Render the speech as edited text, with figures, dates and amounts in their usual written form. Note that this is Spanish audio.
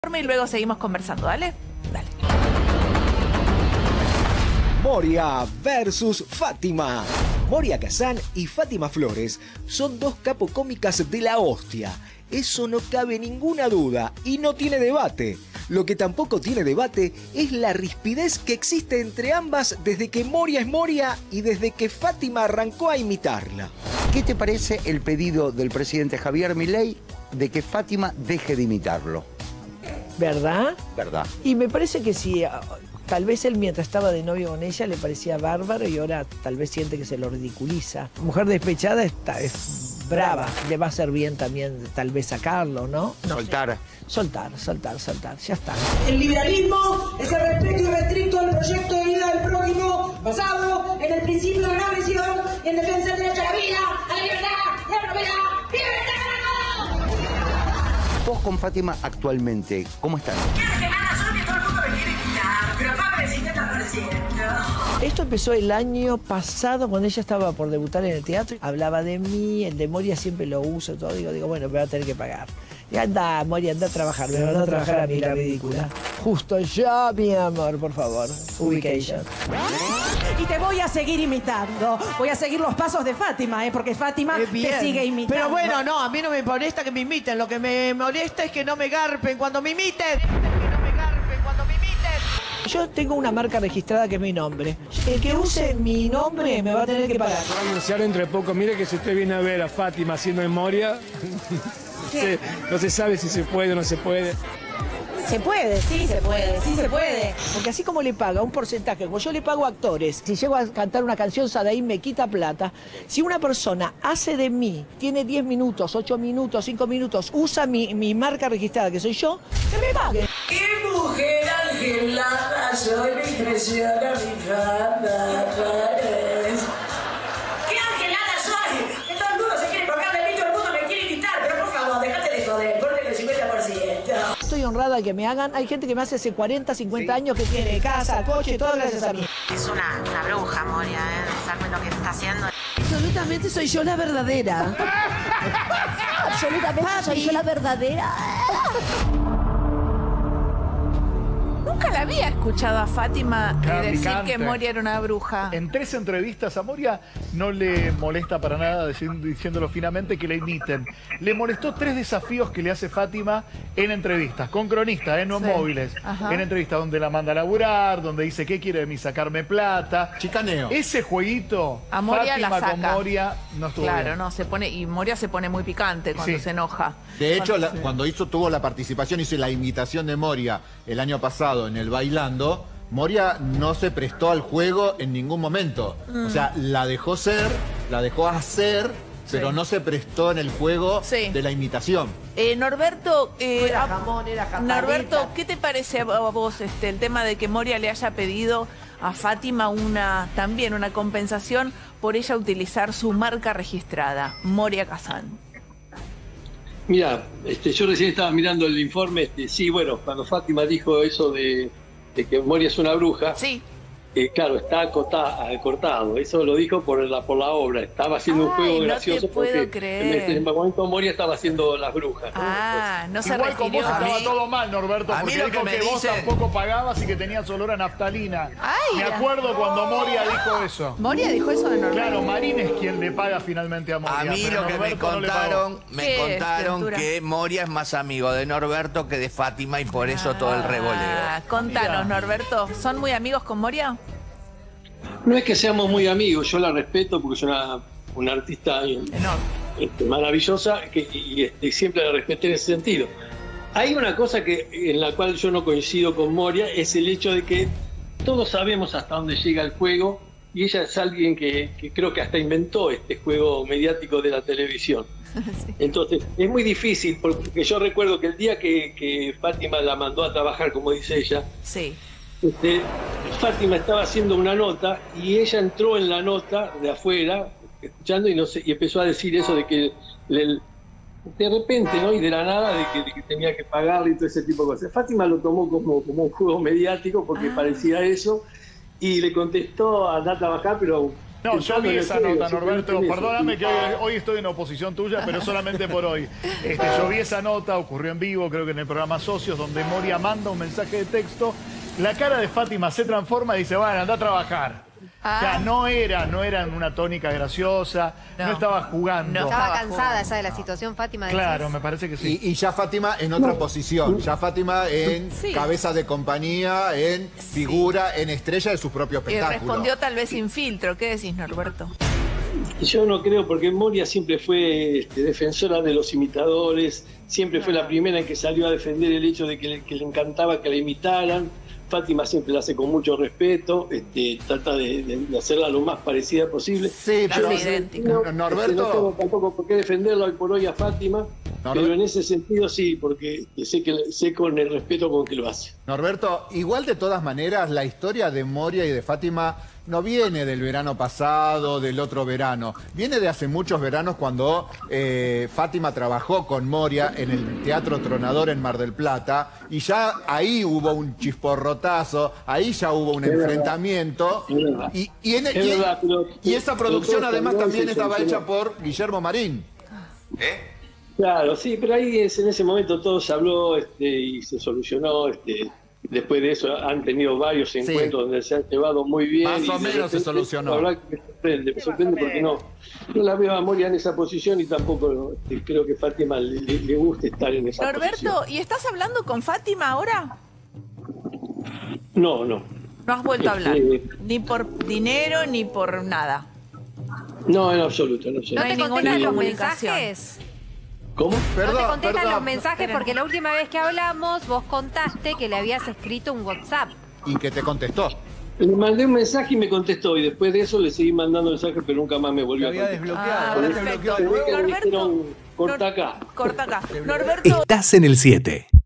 Y luego seguimos conversando, ¿dale? Dale. Moria versus Fátima. Moria Kazan y Fátima Flores son dos capocómicas de la hostia. Eso no cabe ninguna duda y no tiene debate. Lo que tampoco tiene debate es la rispidez que existe entre ambas desde que Moria es Moria y desde que Fátima arrancó a imitarla. ¿Qué te parece el pedido del presidente Javier Milei de que Fátima deje de imitarlo? ¿Verdad? ¿Verdad? Y me parece que sí, tal vez él mientras estaba de novio con ella le parecía bárbaro y ahora tal vez siente que se lo ridiculiza. Mujer despechada es brava, le va a hacer bien también tal vez sacarlo, ¿no? Soltar. Soltar, ya está. El liberalismo es el respeto irrestricto al proyecto de vida del prójimo basado en el principio de la agresión y en defensa del derecho a la vida, a la libertad, a la propiedad, libertad para todos. Vos con Fátima actualmente, ¿cómo están? Quiero que nada, solo que todo el mundo me quiere quitar, pero paga el 50%. Esto empezó el año pasado cuando ella estaba por debutar en el teatro. Hablaba de mí, el de Moria siempre lo uso, todo. Digo, bueno, me va a tener que pagar. Y anda, Moria, anda a trabajar. Me mandó a trabajar a mí, la ridícula. Justo ya, mi amor, por favor. Ubication. Y te voy a seguir imitando. Voy a seguir los pasos de Fátima, porque Fátima te sigue imitando. Pero bueno, no, a mí no me molesta que me imiten. Lo que me molesta es que no me garpen cuando me imiten. Yo tengo una marca registrada que es mi nombre. El que use mi nombre me va a tener que pagar. Va a anunciar entre poco. Mire que si usted viene a ver a Fátima haciendo memoria, no se sabe si se puede o no se puede. Se puede, sí se puede, sí se puede. Porque así como le paga un porcentaje, como yo le pago a actores, si llego a cantar una canción, Sadaín me quita plata. Si una persona hace de mí, tiene 10 minutos, 8 minutos, 5 minutos, usa mi marca registrada, que soy yo, que me pague. ¡Qué mujer angelada! Soy, me impresiona mi fama, Juárez. ¡Qué angelada soy! Que todo el mundo se quiere colgar de mí, todo el mundo me quiere imitar, pero por favor, déjate de joder, ponle el 50%. Estoy honrada que me hagan. Hay gente que me hace hace 40, 50 años que tiene casa, coche, todo gracias a mí. Es una bruja, Moria, ¿eh? ¿Sabe lo que está haciendo? Absolutamente soy yo la verdadera. Absolutamente soy yo la verdadera. Nunca la había escuchado a Fátima decir Picante. que Moria era una bruja. En 3 entrevistas a Moria no le molesta para nada, diciéndolo finamente, que le imiten. Le molestó 3 desafíos que le hace Fátima en entrevistas, con cronistas, no Sí. móviles. Ajá. En entrevistas donde la manda a laburar, donde dice, ¿qué quiere de mí? Sacarme plata. Chicaneo. Ese jueguito, A Moria Fátima la saca. con Moria no estuvo Claro, bien. no, se pone, y Moria se pone muy picante cuando Sí. se enoja. De hecho, cuando tuvo la participación, hizo la imitación de Moria el año pasado en el Bailando, Moria no se prestó al juego en ningún momento. O sea, la dejó ser, la dejó hacer, pero no se prestó en el juego de la imitación. Norberto, Era jamón, era catalita. Norberto, ¿qué te parece a vos el tema de que Moria le haya pedido a Fátima también una compensación por ella utilizar su marca registrada, Moria Kazan? Mira, yo recién estaba mirando el informe, sí, bueno, cuando Fátima dijo eso de que Moria es una bruja, sí. Claro, está cortado, eso lo dijo por la obra, estaba haciendo un juego no gracioso te puedo porque creer. en ese momento Moria estaba haciendo las brujas. ¿no? No se Igual con vos refirió estaba todo mal, Norberto, a mí porque lo dijo que que, me vos dice- tampoco pagabas y que tenías olor a naftalina. Ay, Me acuerdo cuando Moria dijo eso. Moria dijo eso de Norberto. Claro, Marín es quien le paga finalmente a Moria. A mí pero lo que me Norberto no le pagó. contaron criatura? que Moria es más amigo de Norberto que de Fátima y por eso todo el revoleo. Contanos, Mirá. Norberto, ¿son muy amigos con Moria? No es que seamos muy amigos, yo la respeto porque es una artista maravillosa y siempre la respeté en ese sentido. Hay una cosa en la cual yo no coincido con Moria, es el hecho de que todos sabemos hasta dónde llega el juego y ella es alguien que creo que hasta inventó este juego mediático de la televisión. Sí. Entonces, es muy difícil porque yo recuerdo que el día que Fátima la mandó a trabajar, como dice ella, Sí. Fátima estaba haciendo una nota y ella entró en la nota de afuera, escuchando y empezó a decir eso de que de repente, ¿no? Y de la nada, de que tenía que pagarle y todo ese tipo de cosas. Fátima lo tomó como un juego mediático porque parecía eso y le contestó a andar a trabajar, pero No, yo vi esa nota, Norberto. Perdóname que hoy estoy en oposición tuya, pero solamente por hoy. Yo vi esa nota, ocurrió en vivo, creo que en el programa Socios, donde Moria manda un mensaje de texto. La cara de Fátima se transforma y dice, bueno, anda a trabajar. O sea, no era en una tónica graciosa, no estaba jugando. Estaba cansada ya de la situación, Fátima. Claro, me parece que sí. Y ya Fátima en otra posición, ya Fátima en cabeza de compañía, en figura, en estrella de su propio espectáculo. Y respondió tal vez sin filtro. ¿Qué decís, Norberto? Yo no creo, porque Moria siempre fue defensora de los imitadores, siempre fue la primera en que salió a defender el hecho de que le encantaba que la imitaran. Fátima siempre la hace con mucho respeto, trata de hacerla lo más parecida posible. Sí, pero Norberto... No tengo tampoco por qué defenderla hoy por hoy a Fátima, pero en ese sentido sí, porque sé con el respeto con que lo hace. Norberto, igual de todas maneras, la historia de Moria y de Fátima no viene del verano pasado, del otro verano. Viene de hace muchos veranos cuando Fátima trabajó con Moria en el Teatro Tronador en Mar del Plata y ya ahí hubo un chisporrotazo, ahí ya hubo un enfrentamiento. Y esa producción además también estaba hecha por Guillermo Marín. Claro, sí, pero ahí en ese momento todo se habló y se solucionó. Después de eso han tenido varios encuentros donde se han llevado muy bien. Más o menos se solucionó. La verdad que me sorprende porque no la veo a Moria en esa posición y tampoco creo que Fátima le guste estar en esa posición. Norberto, ¿y estás hablando con Fátima ahora? No. No has vuelto a hablar, ni por dinero ni por nada. No, en absoluto. ¿No te contestan los mensajes? ¿Cómo? No te contestan los mensajes porque la última vez que hablamos vos contaste que le habías escrito un WhatsApp. ¿Y que te contestó? Le mandé un mensaje y me contestó, y después de eso le seguí mandando mensajes, pero nunca más me volvió a contestar. Desbloqueado. Corta acá. Norberto. Estás en el 7.